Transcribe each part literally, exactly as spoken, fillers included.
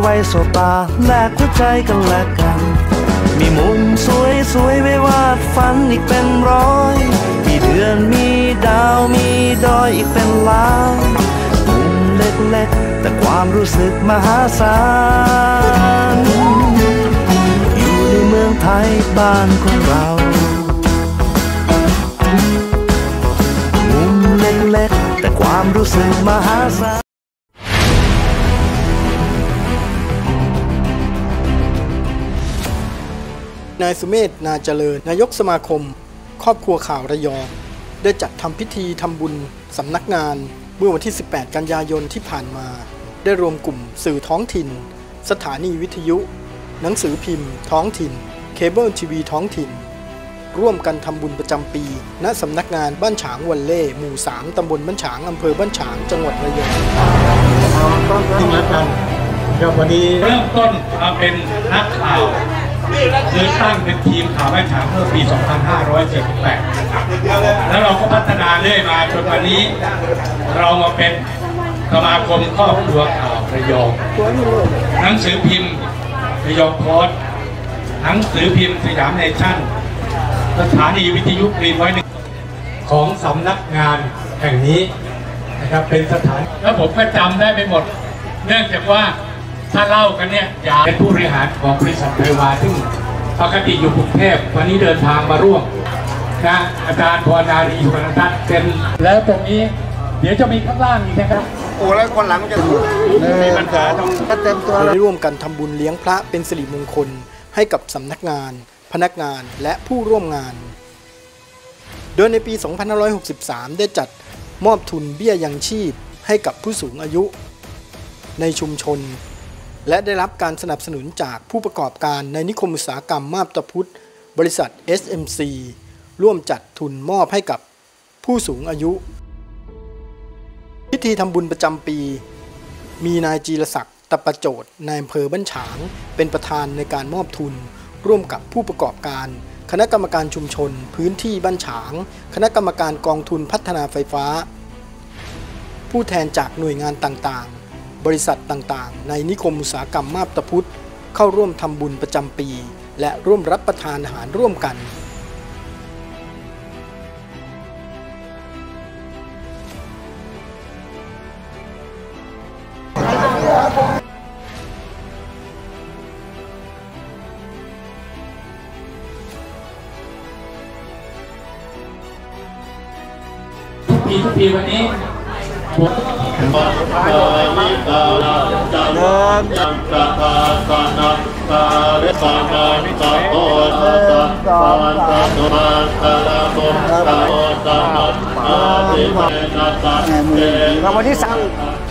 ไว้สบตาแลกหัวใจกันและกันมีมุมสวยสวยไว้วาดฝันอีกเป็นร้อยมีเดือนมีดาวมีดอยอีกเป็นล้านมุมเล็กๆแต่ความรู้สึกมหาศาลอยู่ในเมืองไทยบ้านของเรามุมเล็กๆแต่ความรู้สึกมหาศาลนายสุเมธ นาเจริญนายกสมาคมครอบครัวข่าวระยองได้จัดทำพิธีทำบุญสำนักงานเมื่อวันที่สิบแปดกันยายนที่ผ่านมาได้รวมกลุ่มสื่อท้องถิ่นสถานีวิทยุหนังสือพิมพ์ท้องถิ่นเคเบิลทีวีท้องถิ่นร่วมกันทำบุญประจำปีณสำนักงานบ้านฉางวัลเล่หมู่สามตำบลบ้านฉางอำเภอบ้านฉางจังหวัดระยองจริงแล้วกันครับวันนี้เริ่มต้นมาเป็นนักข่าวคือตั้งเป็นทีมข่าวบ้านฉางเมื่อปี สองพันห้าร้อยเจ็ดสิบแปด แล้วเราก็พัฒนาเรื่อยมาจนวันนี้เรามาเป็นสมาคมครอบครัวข่าวระยองหนังสือพิมพ์ระยองโพสต์หนังสือพิมพ์สยามเนชั่นสถานีวิทยุกรีนไว้หนึ่งของสำนักงานแห่งนี้นะครับเป็นสถานแล้วผมก็จำได้ไปหมดเนื่องจากว่าถ้าเล่ากันเนี่ยอยากเป็นผู้บริหารของบริษัทไทยวาซึ่งปกติอยู่กรุงเทพวันนี้เดินทางมาร่วมนะอาจารย์พรนารีสุวรรณทัศน์เป็นแล้วตรงนี้เดี๋ยวจะมีข้างล่างอีกนะครับโอ้แล้วคนหลังจะมีปัญหาตรงเต็มตัวได้ร่วมกันทำบุญเลี้ยงพระเป็นสิริมงคลให้กับสำนักงานพนักงานและผู้ร่วมงานโดยในปี สองพันห้าร้อยหกสิบสาม ได้จัดมอบทุนเบี้ยยังชีพให้กับผู้สูงอายุในชุมชนและได้รับการสนับสนุนจากผู้ประกอบการในนิคมอุตสาหกรรมมาบตาพุธบริษัท เอส เอ็ม ซี ร่วมจัดทุนมอบให้กับผู้สูงอายุพิธีทำบุญประจำปีมีนายจีรศักดิ์ตะปะโจทย์นายอำเภอบ้านฉางเป็นประธานในการมอบทุนร่วมกับผู้ประกอบการคณะกรรมการชุมชนพื้นที่บ้านฉางคณะกรรมการกองทุนพัฒนาไฟฟ้าผู้แทนจากหน่วยงานต่างๆบริษัทต่างๆในนิคมอุตสาหกรรมมาบตาพุธเข้าร่วมทำบุญประจำปีและร่วมรับประทานอาหารร่วมกันปีทุกปีวันนี้รางวัลที่สาม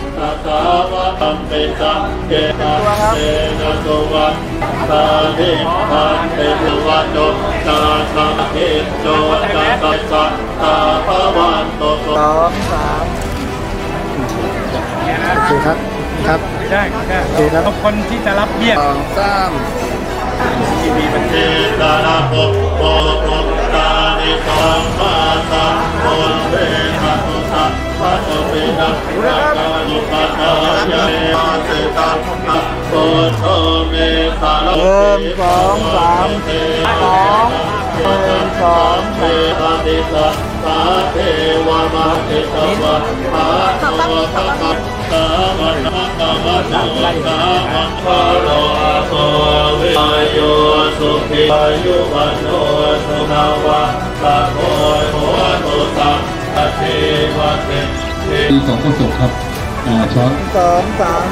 โอเคครับครับได้โอเคครับทุกคนที่จะรับเบี้ยสองสามที่มีบัญชีตาลาภพโพธิตานิสองมาสามคนเวทัตุสัพพะโตปินักกาลุปัตตายะมาเสตัพโพโตเมตาลาภเริ่มสองสามสองเริ่มสองเทวติสัพพะเทวมาเทตวะพะโตภะคะสามัญกะมะโนสามัญพะโลโสวิอายุสุขิอายุวันโนสุนาวะตะโกโหตุสัพพะเทวะเตมีสองกระจกครับอ่าช้อนสองสาม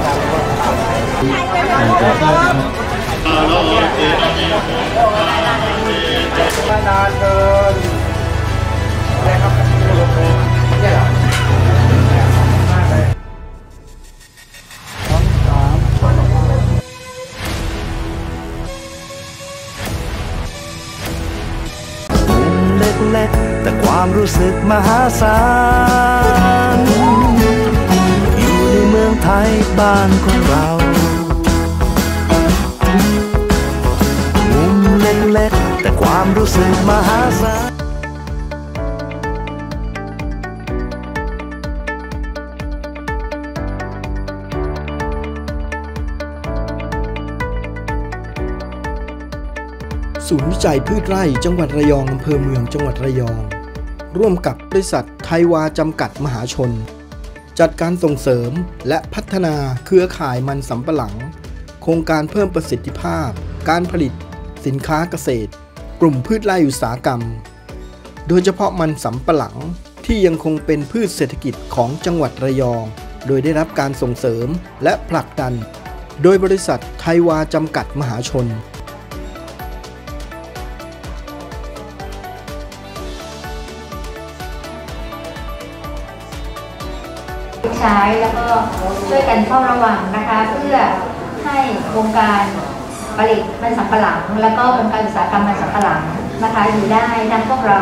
นานเกินอะไรครับเนี่ยเหรอเล็กๆแต่ความรู้สึกมหาศาลอยู่ในเมืองไทยบ้านของเรามุมเล็กๆแต่ความรู้สึกมหาศาลศูนย์วิจัยพืชไร่จังหวัดระยองอำเภอเมืองจังหวัดระยองร่วมกับบริษัทไทยวาจำกัดมหาชนจัดการส่งเสริมและพัฒนาเครือข่ายมันสำปะหลังโครงการเพิ่มประสิทธิภาพการผลิตสินค้าเกษตรกลุ่มพืชไร่อุตสาหกรรมโดยเฉพาะมันสำปะหลังที่ยังคงเป็นพืชเศรษฐกิจของจังหวัดระยองโดยได้รับการส่งเสริมและผลักดันโดยบริษัทไทยวาจำกัดมหาชนใช้แล้วก็ช่วยกันเฝ้าระวังนะคะเพื่อให้วงการผลิตมันสำปะหลังแล้วก็วงการอุตสาหกรรมมันสำปะหลังนะคะอยู่ได้ทั้งพวกเรา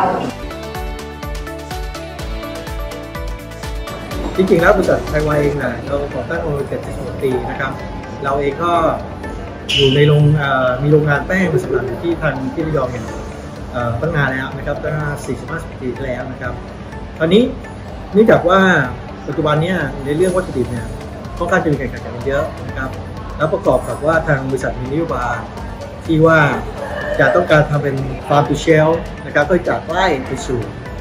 จริงๆแล้วบริษัทไทยวาเองนะเราก่อตั้งมาเจ็ดสิบหกปีนะครับเราเองก็อยู่ในโรงมีโรงงานแป้งมันสำปะหลังที่ทางที่ระยองเนี่ยตั้งนานแล้วนะครับตั้งสี่สิบห้าสิบปีแล้วนะครับตอนนี้เนื่องจากว่าปัจจุบันนี้ในเรื่องวัตถุดิบเนี่ยค่อนข้างจะมีการแข่งขันกันเยอะนะครับแล้วประกอบกับว่าทางบริษัทมีนโยบายที่ว่าจะต้องการทำเป็น farm to shelf นะครับก็จากไร่ไปสู่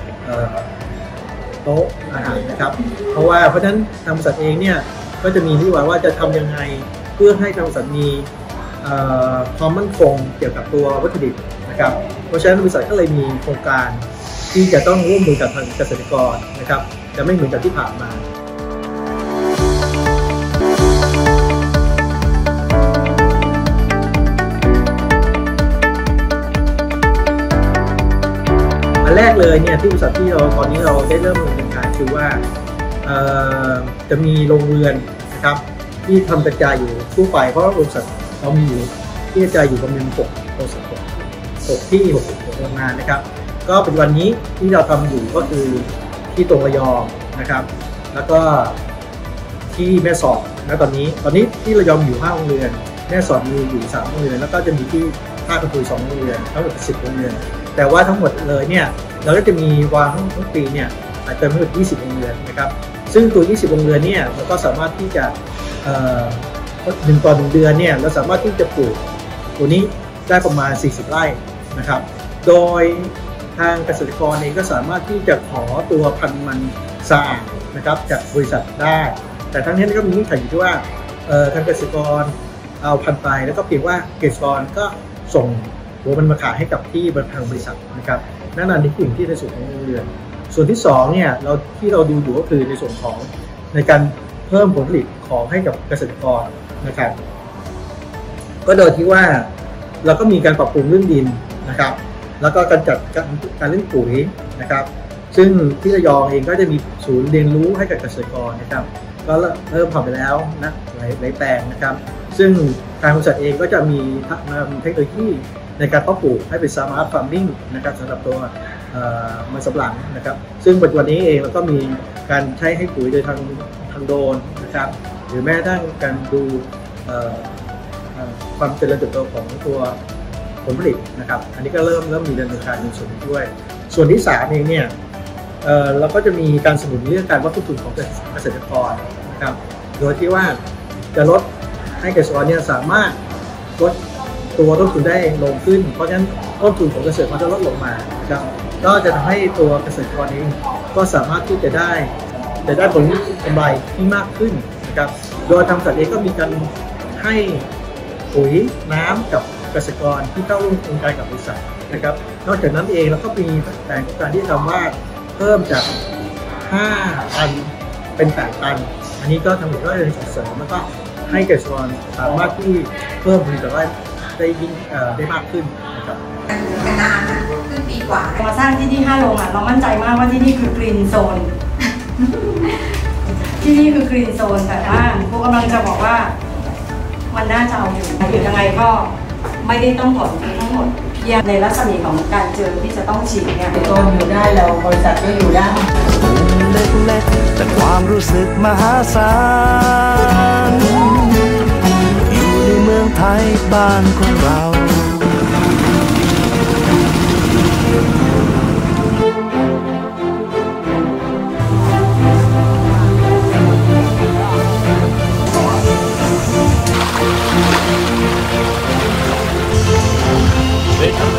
โต๊ะอาหารนะครับเพราะว่าเพราะฉะนั้นทางบริษัทเองเนี่ยก็จะมีนโยบายว่าจะทำยังไงเพื่อให้ทางบริษัทมีความมั่นคงเกี่ยวกับตัววัตถุดิบนะครับเพราะฉะนั้นบริษัทก็เลยมีโครงการที่จะต้องร่วมมือกับทางเกษตรกรนะครับจะไม่เหมือนกับที่ผ่านมาอันแรกเลยเนี่ยที่บริษัทที่เราตอนนี้เราได้เริ่มดำเนินการคือว่าจะมีโรงเรือนนะครับที่ทำกระจายอยู่ทั่วไปเพราะบริษัทเรามีอยู่ที่กระจายอยู่ประมาณหกบริษัทหกที่หกโรงงานนะครับก็ปัจจุบันนี้ที่เราทำอยู่ก็คือที่ตรงระยองนะครับแล้วก็ที่แม่สอดนะตอนนี้ตอนนี้ที่ระยองอยู่ห้าโรงเรือนแม่สอดมีอยู่สามโรงเรือนแล้วก็จะมีที่ท่าตะพุยสองโรงเรือนทั้งหมดสิบโรงเรือนแต่ว่าทั้งหมดเลยเนี่ยเราก็จะมีวางทั้งปีเนี่ยอาจจะทั้งหมดยี่สิบโรงเรือนนะครับซึ่งตัวยี่สิบโรงเรือนเนี่ยเราก็สามารถที่จะหนึ่งต่อหนึ่งเดือนเนี่ยเราสามารถที่จะปลูกตัวนี้ได้ประมาณสี่สิบไร่นะครับโดยทางเกษตรกรเองก็สามารถที่จะขอตัวพันธุ์มันสะอาดนะครับจากบริษัทได้แต่ทั้งนี้ก็มีเงื่อนไขอยู่ที่ว่าทางเกษตรกรเอาพันธุ์ไปแล้วก็เพียงว่าเกษตรกรก็ส่งหัวมันมาขายให้กับที่ทางบริษัทนะครับนั่นนี่คือสิ่งที่ในส่วนของเรือนส่วนที่สองเนี่ยเราที่เราดูอยู่ก็คือในส่วนของในการเพิ่มผลผลิตของให้กับเกษตรกรนะครับก็โดยที่ว่าเราก็มีการปรับปรุงเรื่องดินนะครับแล้วก็การจัดการเล่นปุ๋ยนะครับซึ่งที่ระยองเองก็จะมีศูนย์เรียนรู้ให้กับเกษตรกรนะครับก็เริ่มทำไปแล้วนะหลายหลายแปลงนะครับซึ่งทางบริษัทเองก็จะมีเทคโนโลยีในการเพาะปลูกให้เป็น Smart Farming นะครับสำหรับตัวมันสำปะหลังนะครับซึ่งปัจจุบันนี้เองเราก็มีการใช้ให้ปุ๋ยโดยทางทางโดรนนะครับหรือแม้กระทั่งการดูความเจริญเติบโตของตัวผลผลิตนะครับอันนี้ก็เริ่มเริ่มมีดำเนินการในส่วนนี้ด้วยส่วนที่สามเองเนี่ยเอ่อเราก็จะมีการสนับสนุนเรื่องการลดต้นทุนของเกษตรกรนะครับโดยที่ว่าจะลดให้เกษตรกรเนี่ยสามารถลดตัวต้นทุนได้ลงขึ้นเพราะฉะนั้นต้นทุนของเกษตรกรจะลดลงมานะครับก็จะทำให้ตัวเกษตรกรเองก็สามารถที่จะได้จะได้ผลกำไรที่มากขึ้นนะครับโดยทางบริษัทเองก็มีการให้ปุ๋ยน้ำกับเกษตรกรที่เข้าร่วมโครงการกับบริษัทนะครับนอกจากนั้นเองเราก็มีแผนการที่ทำว่าเพิ่มจากห้าตันเป็นแปดตันอันนี้ก็ทางบริษัทก็เลยส่งเสริมแล้วก็ให้เกษตรกรสามารถที่เพิ่มผลิตภัณฑ์ได้ยิ่งได้มากขึ้นนะครับนานนะครึ่งปีกว่ามาสร้างที่ที่ห้าโรงอ่ะเรามั่นใจมากว่าที่นี่คือกรีนโซนที่นี่คือกรีนโซนแต่ว่าพวกกำลังจะบอกว่ามันน่าจะเอาอยู่อยู่ยังไงก็ไม่ได้ต้องถอนทั้งหมดเพียงในรัศมีของการเจอที่จะต้องฉีดเนี่ยโซนอยู่ได้แล้วบริษัทก็อยู่ได้เล็กๆแต่ความรู้สึกมหาศาลอยู่ในเมืองไทยบ้านของเรา It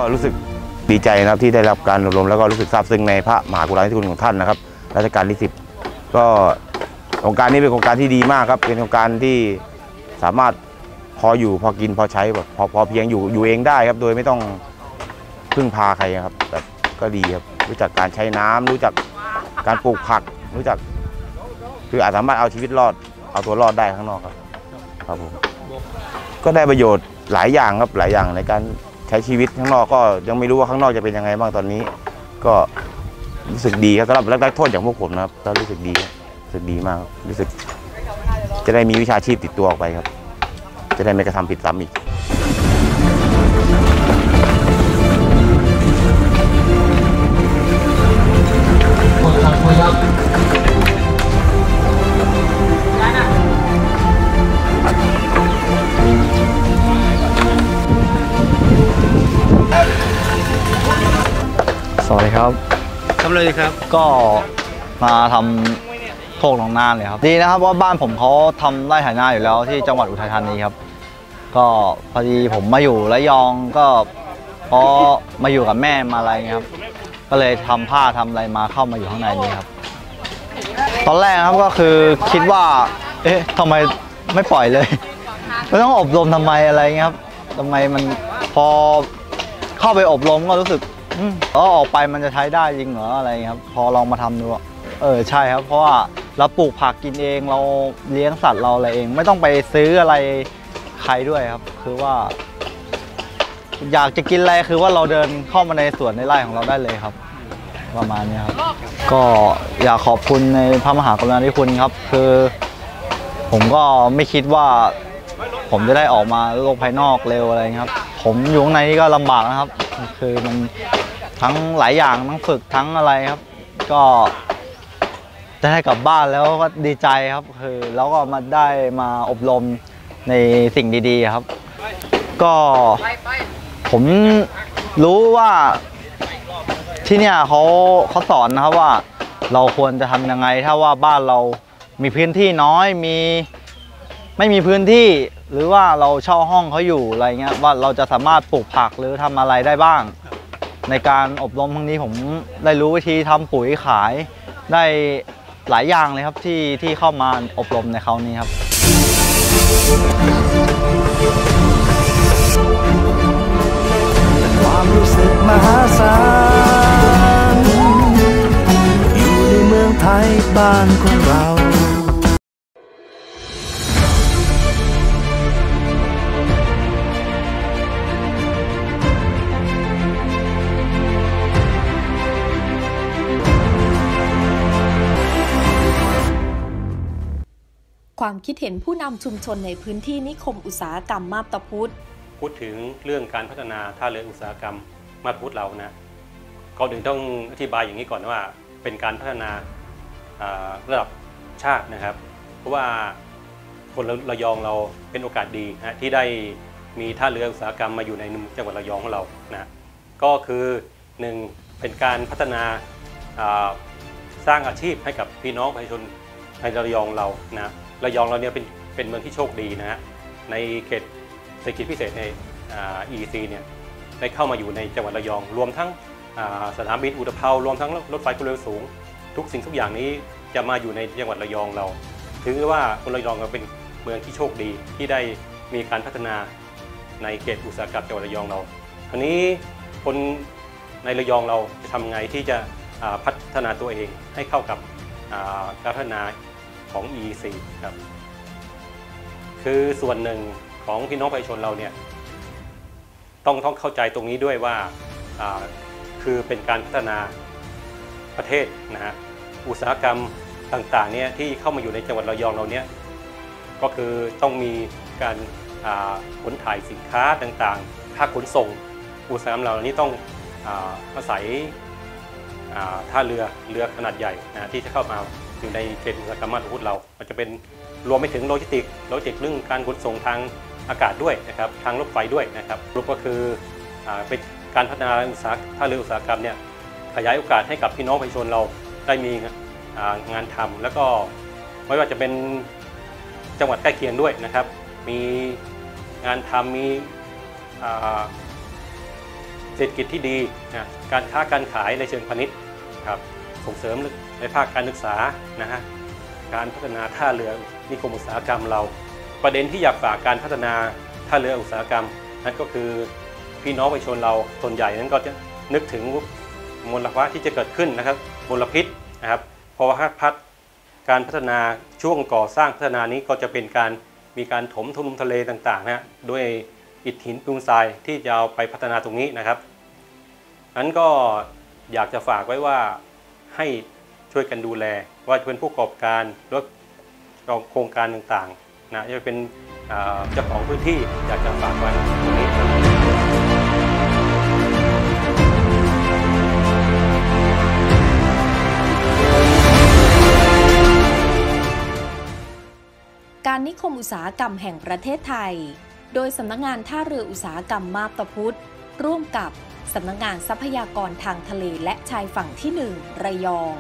รู้สึกดีใจนะครับที่ได้รับการอบรมแล้วก็รู้สึกซาบซึ้งในพระมหากรุณาธิคุณของท่านนะครับรัชกาลที่สิบก็โครงการนี้เป็นโครงการที่ดีมากครับเป็นโครงการที่สามารถพออยู่พอกินพอใช้แบบพอพอเพียงอยู่อยู่เองได้ครับโดยไม่ต้องพึ่งพาใครครับแบบก็ดีครับรู้จักการใช้น้ำรู้จักการปลูกผักรู้จักคืออาจสามารถเอาชีวิตรอดเอาตัวรอดได้ข้างนอกครับครับผมก็ได้ประโยชน์หลายอย่างครับหลายอย่างในการใช้ชีวิตข้างนอกก็ยังไม่รู้ว่าข้างนอกจะเป็นยังไงบ้างตอนนี้ก็รู้สึกดีครับสำหรับนักโทษอย่างพวกผมนะครับก็รู้สึกดีรู้สึกดีมากรู้สึกจะได้มีวิชาชีพติดตัวออกไปครับจะได้ไม่กระทำผิดซ้ำอีกสวัสดีครับทำอะไรครับก็มาทำโคกหนองนาเลยครับดีนะครับว่าบ้านผมเขาทำไร่ไถนาอยู่แล้วที่จังหวัดอุทัยธานีครับก็พอดีผมมาอยู่ระยองก็เพราะมาอยู่กับแม่มาอะไรเงี้ยครับก็เลยทำผ้าทำอะไรมาเข้ามาอยู่ข้างในนี้ครับตอนแรกครับก็คือคิดว่าเอ๊ะทำไมไม่ปล่อยเลยไม่ต้องอบรมทำไมอะไรเงี้ยครับทำไมมันพอเข้าไปอบรมก็รู้สึกเออออกไปมันจะใช้ได้จริงเหรออะไรครับพอลองมาทำดูเออใช่ครับเพราะว่าเราปลูกผักกินเองเราเลี้ยงสัตว์เราอะไรเองไม่ต้องไปซื้ออะไรใครด้วยครับคือว่าอยากจะกินอะไรคือว่าเราเดินเข้ามาในสวนในไร่ของเราได้เลยครับประมาณนี้ครับก็อยากขอบคุณในพระมหากรุณาธิคุณครับคือผมก็ไม่คิดว่าผมจะได้ออกมาโลกภายนอกเร็วอะไรครับผมอยู่ข้างในนี่ก็ลำบากนะครับคือมันทั้งหลายอย่างทั้งฝึกทั้งอะไรครับก็จะได้กลับบ้านแล้วก็ดีใจครับคือแล้วก็มาได้มาอบรมในสิ่งดีๆครับก็ผมรู้ว่าที่เนี่ยเขาเขาสอนนะครับว่าเราควรจะทำยังไงถ้าว่าบ้านเรามีพื้นที่น้อยมีไม่มีพื้นที่หรือว่าเราเช่าห้องเขาอยู่อะไรเงี้ยว่าเราจะสามารถปลูกผักหรือทำอะไรได้บ้างในการอบรมครั้งนี้ผมได้รู้วิธีทำปุ๋ยขายได้หลายอย่างเลยครับที่ที่เข้ามาอบรมในคราวนี้ครับความรู้สึกมหาศาลอยู่ในเมืองไทยบ้านของเราความคิดเห็นผู้นำชุมชนในพื้นที่นิคมอุตสาหกรรมมาบตาพุธพูดถึงเรื่องการพัฒนาท่าเรืออุตสาหกรรมมาบตาพุธเรานะก่อนอื่นต้องอธิบายอย่างนี้ก่อนว่าเป็นการพัฒนาระดับชาตินะครับเพราะว่าคนระยองเราเป็นโอกาสดีนะที่ได้มีท่าเรืออุตสาหกรรมมาอยู่ในจังหวัดระยองของเรานะก็คือหนึ่งเป็นการพัฒนาสร้างอาชีพให้กับพี่น้องประชาชนในระยองเรานะระยองเราเนี่ยเป็นเป็นเมืองที่โชคดีนะฮะในเขตเศรษฐกิจพิเศษใน อี อี ซี เนี่ยได้เข้ามาอยู่ในจังหวัดระยองรวมทั้งสนามบินอุตภเปารวมทั้งรถไฟความเร็วสูงทุกสิ่งทุกอย่างนี้จะมาอยู่ในจังหวัดระยองเราถือว่าคนระยองเราเป็นเมืองที่โชคดีที่ได้มีการพัฒนาในเขตอุตสาหกรรมจังหวัดระยองเราคราวนี้คนในระยองเราจะทำไงที่จะพัฒนาตัวเองให้เข้ากับการพัฒนาของ อี อี ซี ครับคือส่วนหนึ่งของพี่น้องประชาชนเราเนี่ยต้องต้องเข้าใจตรงนี้ด้วยว่าคือเป็นการพัฒนาประเทศนะฮะอุตสาหกรรมต่างๆเนี่ยที่เข้ามาอยู่ในจังหวัดระยองเราเนี่ยก็คือต้องมีการขนถ่ายสินค้าต่างๆภาคขนส่งอุตสาหกรรมเหล่านี้ต้องอาศัยท่าเรือเรือขนาดใหญ่นะที่จะเข้ามาอยู่ในเขตอุตสาหกรรมมาบตาพุธเรามันจะเป็นรวมไปถึงโลจิสติกโลจิสติกเรื่องการขนส่งทางอากาศด้วยนะครับทางรถไฟด้วยนะครับรูปก็คือเป็นการพัฒนาอุตสาหท่าเรืออุตสาหกรรมเนี่ยขยายโอกาสให้กับพี่น้องประชาชนเราได้มีงานทำแล้วก็ไม่ว่าจะเป็นจังหวัดใกล้เคียงด้วยนะครับมีงานทำมีเศรษฐกิจที่ดีนะการค้าการขายในเชิงพาณิชย์ครับส่งเสริมในภาคการศึกษานะฮะการพัฒนาท่าเรือนิคมอุตสาหกรรมเราประเด็นที่อยากฝากการพัฒนาท่าเรืออุตสาหกรรมนั่นก็คือพี่น้องประชาชนเราส่วนใหญ่นั้นก็จะนึกถึงมลภาวะที่จะเกิดขึ้นนะครับมลพิษนะครับเพราะว่าพัฒการพัฒนาช่วงก่อสร้างพัฒนานี้ก็จะเป็นการมีการถมทุ่นทะเลต่างๆนะด้วยอิฐหินปูนทรายที่จะเอาไปพัฒนาตรงนี้นะครับนั้นก็อยากจะฝากไว้ว่าให้ช่วยกันดูแลว่าจะเป็นผู้ประกอบการหรือโครงการต่างๆนะจะเป็นเจ้าของพื้นที่อยากจะฝากไว้ตรงนี้ครับการนิคมอุตสาหกรรมแห่งประเทศไทยโดยสำนักงานท่าเรืออุตสาหกรรมมาบตาพุธร่วมกับสำนักงานทรัพยากรทางทะเลและชายฝั่งที่หนึ่งระยอง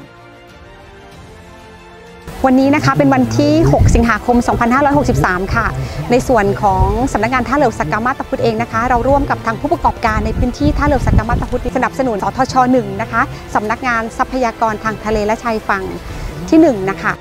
วันนี้นะคะเป็นวันที่หกสิงหาคมสองพันห้าร้อยหกสิบสามค่ะในส่วนของสำนักงานท่าเรืออุตสาหกรรมมาบตาพุธเองนะคะเราร่วมกับทางผู้ประกอบการในพื้นที่ท่าเรืออุตสาหกรรมมาบตาพุธสนับสนุนสทชหนึ่งนะคะสำนักงานทรัพยากรทางทะเลและชายฝั่งที่หนึ่งนะคะ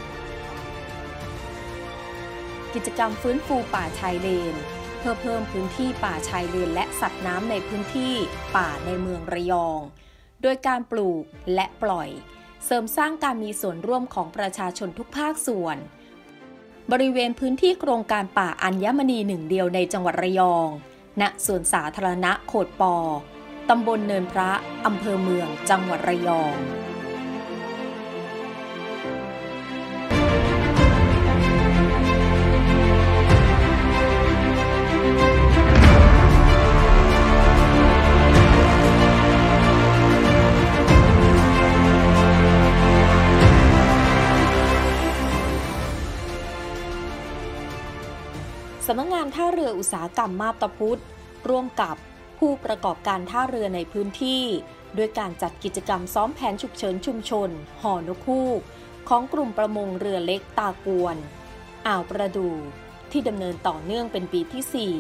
กิจกรรมฟื้นฟูป่าชายเลนเพื่อเพิ่มพื้นที่ป่าชายเลนและสัตว์น้ำในพื้นที่ป่าในเมืองระยองโดยการปลูกและปล่อยเสริมสร้างการมีส่วนร่วมของประชาชนทุกภาคส่วนบริเวณพื้นที่โครงการป่าอัญมณีหนึ่งเดียวในจังหวัดระยองณสวนสาธารณะโขดปอตำบลเนินพระอำเภอเมืองจังหวัดระยองสำนักงานท่าเรืออุตสาหกรรมมาบตาพุธร่วมกับผู้ประกอบการท่าเรือในพื้นที่ด้วยการจัดกิจกรรมซ้อมแผนฉุกเฉินชุมชนหอนกฮูกของกลุ่มประมงเรือเล็กตากวนอ่าวประดู่ที่ดำเนินต่อเนื่องเป็นปีที่สี่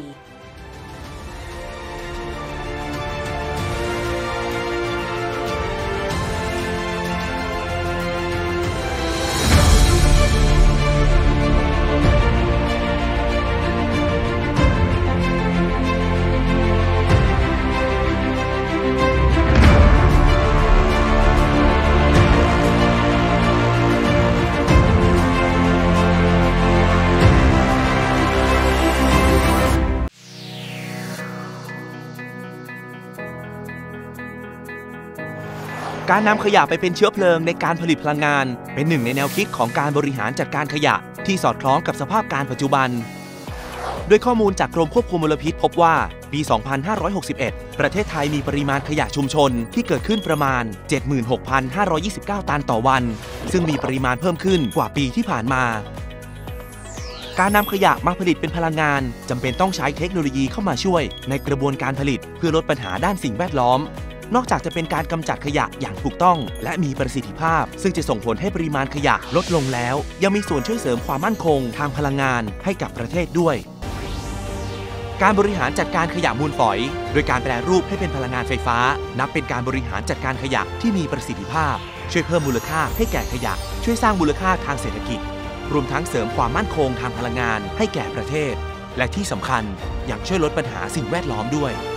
การนำขยะไปเป็นเชื้อเพลิงในการผลิตพลังงานเป็นหนึ่งในแนวคิดของการบริหารจัดการขยะที่สอดคล้องกับสภาพการปัจจุบันโดยข้อมูลจากกรมควบคุมมลพิษพบว่าปี สองพันห้าร้อยหกสิบเอ็ด ประเทศไทยมีปริมาณขยะชุมชนที่เกิดขึ้นประมาณ เจ็ดหมื่นหกพันห้าร้อยยี่สิบเก้า ตันต่อวันซึ่งมีปริมาณเพิ่มขึ้นกว่าปีที่ผ่านมาการนำขยะมาผลิตเป็นพลังงานจำเป็นต้องใช้เทคโนโลยีเข้ามาช่วยในกระบวนการผลิตเพื่อลดปัญหาด้านสิ่งแวดล้อมนอกจากจะเป็นการกำจัดขยะอย่างถูกต้องและมีประสิทธิภาพซึ่งจะส่งผลให้ปริมาณขยะลดลงแล้วยังมีส่วนช่วยเสริมความมั่นคงทางพลังงานให้กับประเทศด้วยการบริหารจัดการขยะมูลฝอยโดยการแปรรูปให้เป็นพลังงานไฟฟ้านับเป็นการบริหารจัดการขยะที่มีประสิทธิภาพช่วยเพิ่มมูลค่าให้แก่ขยะช่วยสร้างมูลค่าทางเศรษฐกิจรวมทั้งเสริมความมั่นคงทางพลังงานให้แก่ประเทศและที่สำคัญยังช่วยลดปัญหาสิ่งแวดล้อมด้วย